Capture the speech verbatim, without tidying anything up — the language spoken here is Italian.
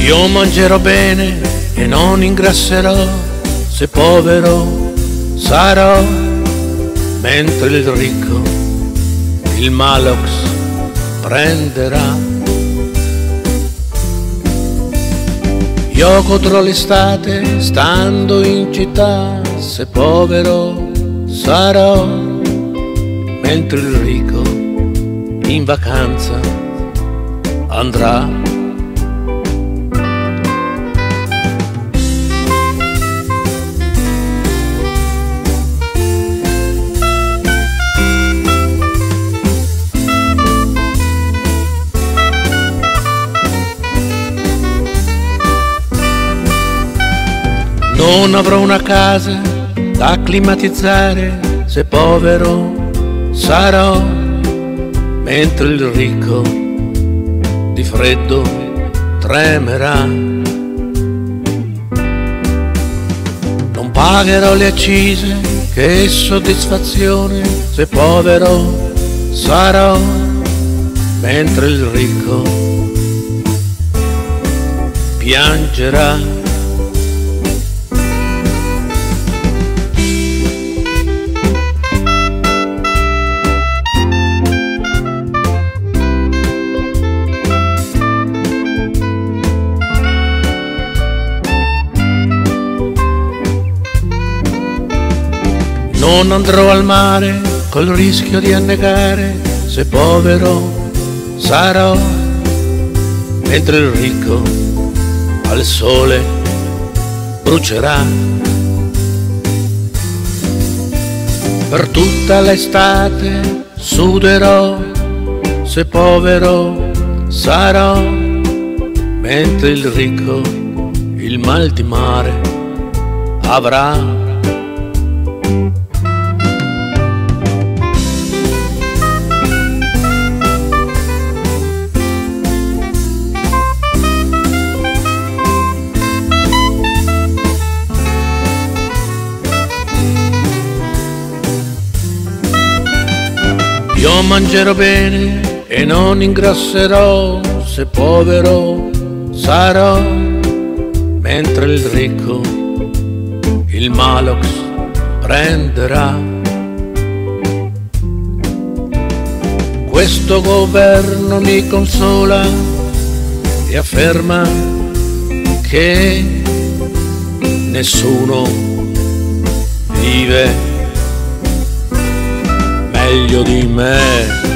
Io mangerò bene e non ingrasserò, se povero sarò, mentre il ricco il Malox prenderà. Io godrò l'estate stando in città, se povero sarò, mentre il ricco in vacanza andrà. Non avrò una casa da climatizzare, se povero sarò, mentre il ricco di freddo tremerà. Non pagherò le accise, che soddisfazione, se povero sarò, mentre il ricco piangerà. Non andrò al mare col rischio di annegare, se povero sarò, mentre il ricco al sole brucerà. Per tutta l'estate suderò, se povero sarò, mentre il ricco il mal di mare avrà. Io mangerò bene e non ingrasserò, se povero sarò, mentre il ricco il Malox prenderà. Questo governo mi consola e afferma che nessuno vive meglio di me.